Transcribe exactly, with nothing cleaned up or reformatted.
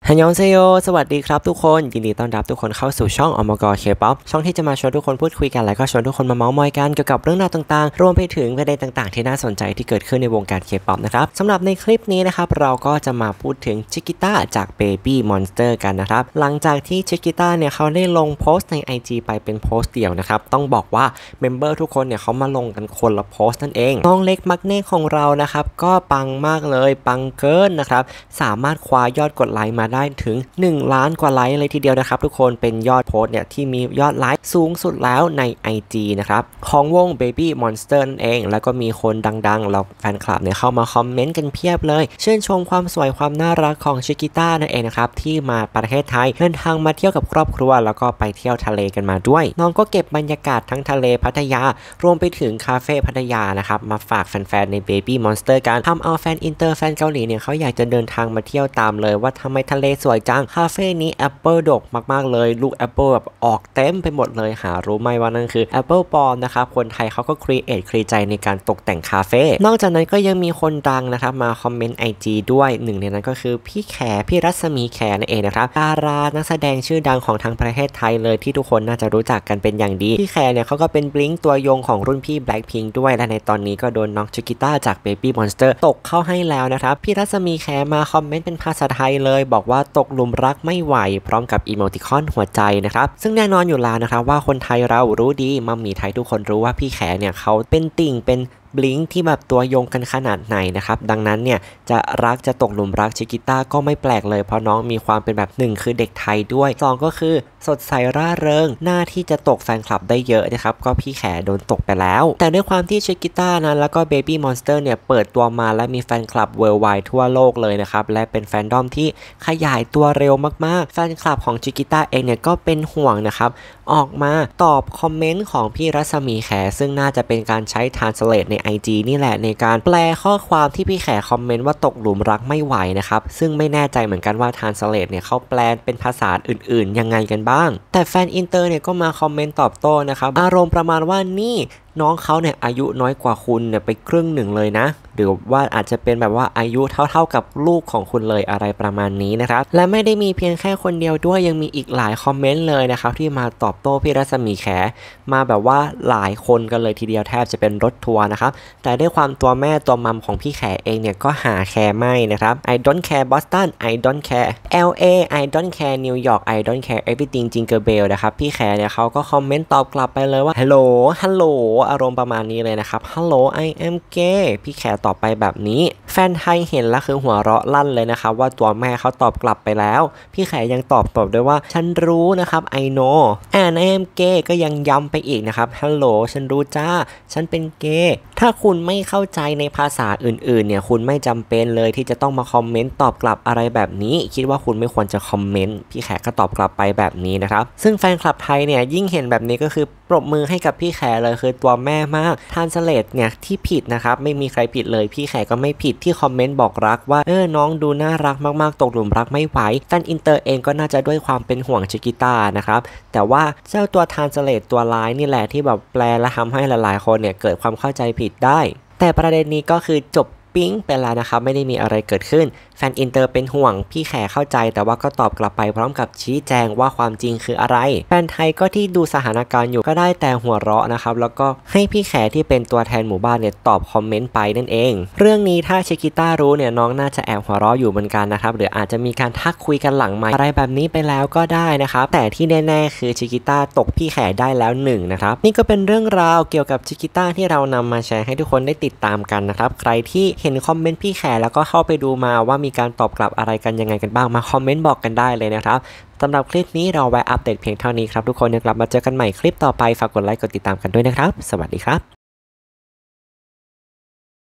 ฮันยองเซโยสวัสดีครับทุกคนยินดีต้อนรับทุกคนเข้าสู่ช่องอมกเคป๊อปช่องที่จะมาชวนทุกคนพูดคุยกันและก็ชวนทุกคนมาเมาส์มอยกันเกี่ยวกับเรื่องราวต่างๆรวมไปถึงประเด็นต่างๆที่น่าสนใจที่เกิดขึ้นในวงการเคป๊อปนะครับสำหรับในคลิปนี้นะครับเราก็จะมาพูดถึงชิกิต้าจาก Baby Monster กันนะครับหลังจากที่ชิกิต้าเนี่ยเขาได้ลงโพสต์ใน ไอ จี ไปเป็นโพสต์เดี่ยวนะครับต้องบอกว่าเมมเบอร์ทุกคนเนี่ยเขามาลงกันคนละโพสต์นั่นเองน้องเล็กมักเน่ของเรานะครับก็ปังมากเลยปังเกินนะครับสามารถคว้ายอดกดไลค์มาได้ถึงหนึ่งล้านกว่าไลค์เลยทีเดียวนะครับทุกคนเป็นยอดโพสต์เนี่ยที่มียอดไลค์สูงสุดแล้วใน ไอ จี นะครับของวง Baby Monster นั่นเองแล้วก็มีคนดังๆแล้วแฟนคลับเนี่ยเข้ามาคอมเมนต์กันเพียบเลยชื่นชมความสวยความน่ารักของชิกิต้านั่นเองนะครับที่มาประเทศไทยเดินทางมาเที่ยวกับครอบครัวแล้วก็ไปเที่ยวทะเลกันมาด้วยน้องก็เก็บบรรยากาศทั้งทะเลพัทยารวมไปถึงคาเฟ่พัทยานะครับมาฝากแฟนๆใน Baby Monster กันทำเอาแฟนอินเตอร์แฟนเกาหลีเนี่ยเขาอยากจะเดินทางมาเที่ยวตามเลยว่าทำไมทะเลสวยจังคาเฟ่นี้แอปเปิลดกมากๆเลยลูกแอปเปิลแบบออกเต็มไปหมดเลยหารู้ไหมว่านั่นคือแอปเปิลปลอมนะครับคนไทยเขาก็ครีเอทครีใจในการตกแต่งคาเฟ่นอกจากนั้นก็ยังมีคนดังนะครับมาคอมเมนต์ ไอ จี ด้วยหนึ่งในนั้นก็คือพี่แขพี่รัศมีแขนั่นเองนะครับดารานักแสดงชื่อดังของทางประเทศไทยเลยที่ทุกคนน่าจะรู้จักกันเป็นอย่างดีพี่แขเนี่ยเขาก็เป็นบลิงตัวยงของรุ่นพี่ Blackpink ด้วยและในตอนนี้ก็โดนน้องชิกิต้าจาก Baby Monster ตกเข้าให้แล้วนะครับพี่รัศมีแขมาคอมเมนต์เป็นภาษาไทยเลยบอกว่าตกหลุมรักไม่ไหวพร้อมกับอีโมติคอนหัวใจนะครับซึ่งแน่นอนอยู่แล้วนะครับว่าคนไทยเรารู้ดีมัมมี่ไทยทุกคนรู้ว่าพี่แขเนี่ยเขาเป็นติ่งเป็นบลิงที่แบบตัวยงกันขนาดไหนนะครับดังนั้นเนี่ยจะรักจะตกหลุมรักชิกิต้าก็ไม่แปลกเลยเพราะน้องมีความเป็นแบบหนึ่งคือเด็กไทยด้วยสองก็คือสดใสร่าเริงหน้าที่จะตกแฟนคลับได้เยอะนะครับก็พี่แขโดนตกไปแล้วแต่ด้วยความที่ชิกิต้านั้นแล้วก็ Baby Monster เนี่ยเปิดตัวมาและมีแฟนคลับเวิลด์ไวด์ทั่วโลกเลยนะครับและเป็นแฟนดอมที่ขยายตัวเร็วมากๆแฟนคลับของชิกิต้าเองเนี่ยก็เป็นห่วงนะครับออกมาตอบคอมเมนต์ของพี่รัศมีแขซึ่งน่าจะเป็นการใช้ Translate ใน ไอ จี นี่แหละในการแปลข้อความที่พี่แขคอมเมนต์ว่าตกหลุมรักไม่ไหวนะครับซึ่งไม่แน่ใจเหมือนกันว่า Translate เนี่ยเขาแปลเป็นภาษาอื่นๆยังไงกันบ้างแต่แฟนอินเตอร์เนี่ยก็มาคอมเมนต์ตอบโต้นะครับอารมณ์ประมาณว่านี่น้องเขาเนี่ยอายุน้อยกว่าคุณเนี่ยไปครึ่งหนึ่งเลยนะหรือว่าอาจจะเป็นแบบว่าอายุเท่าๆกับลูกของคุณเลยอะไรประมาณนี้นะครับและไม่ได้มีเพียงแค่คนเดียวด้วยยังมีอีกหลายคอมเมนต์เลยนะครับที่มาตอบโต้พี่รัศมีแขมาแบบว่าหลายคนกันเลยทีเดียวแทบจะเป็นรถทัวร์นะครับแต่ด้วยความตัวแม่ตัวมัมของพี่แขเองเนี่ยก็หาแคร์ไม่นะครับ I don't care Boston I don't care แอล เอ I don't care New York I don't care everything Jingle Bell นะครับพี่แขเนี่ยเขาก็คอมเมนต์ตอบกลับไปเลยว่า Hello Helloอารมณ์ประมาณนี้เลยนะครับ Hello I am gay พี่แขตอบไปแบบนี้แฟนไทยเห็นแล้วคือหัวเราะลั่นเลยนะครับว่าตัวแม่เขาตอบกลับไปแล้วพี่แขยังตอบตอบด้วยว่าฉันรู้นะครับ I know and I am gay ก็ยังย้ำไปอีกนะครับ Hello ฉันรู้จ้าฉันเป็นเกย์ถ้าคุณไม่เข้าใจในภาษาอื่นๆเนี่ยคุณไม่จำเป็นเลยที่จะต้องมาคอมเมนต์ตอบกลับอะไรแบบนี้คิดว่าคุณไม่ควรจะคอมเมนต์พี่แขก็ตอบกลับไปแบบนี้นะครับซึ่งแฟนคลับไทยเนี่ยยิ่งเห็นแบบนี้ก็คือปรบมือให้กับพี่แขเลยคือตัวแม่มากทานสเลดเนี่ยที่ผิดนะครับไม่มีใครผิดเลยพี่แขก็ไม่ผิดที่คอมเมนต์บอกรักว่าเออน้องดูน่ารักมากๆตกหลุมรักไม่ไหวแฟนอินเตอร์เองก็น่าจะด้วยความเป็นห่วงชิกิต้านะครับแต่ว่าเจ้าตัวทานสเลดตัวร้ายนี่แหละที่แบบแปลและทำให้หลายๆคนเนี่ยเกิดความเข้าใจผิดได้แต่ประเด็นนี้ก็คือจบปิ๊งไปแล้วนะครับไม่ได้มีอะไรเกิดขึ้นแฟนอินเตอร์เป็นห่วงพี่แขเข้าใจแต่ว่าก็ตอบกลับไปพร้อมกับชี้แจงว่าความจริงคืออะไรแฟนไทยก็ที่ดูสถานการณ์อยู่ก็ได้แต่หัวเราะนะครับแล้วก็ให้พี่แขที่เป็นตัวแทนหมู่บ้านเนี่ยตอบคอมเมนต์ไปนั่นเองเรื่องนี้ถ้าชิกิต้ารู้เนี่ยน้องน่าจะแอบหัวเราะอยู่เหมือนกันนะครับหรืออาจจะมีการทักคุยกันหลังไมค์อะไรแบบนี้ไปแล้วก็ได้นะครับแต่ที่แน่ๆคือชิกิต้าตกพี่แขได้แล้วหนึ่งนะครับนี่ก็เป็นเรื่องราวเกี่ยวกับชิกิต้าที่เรานำมาแชร์ให้ทุกคนได้ติดตามกันนะครับใครที่เห็นคอมเมนต์พี่แขแล้วก็เข้าไปดูมาว่ามีการตอบกลับอะไรกันยังไงกันบ้างมาคอมเมนต์บอกกันได้เลยนะครับสำหรับคลิปนี้เราแวะอัปเดตเพียงเท่านี้ครับทุกคนเดี๋ยวกลับมาเจอกันใหม่คลิปต่อไปฝากกดไลค์กดติดตามกันด้วยนะครับสวัสดีครับ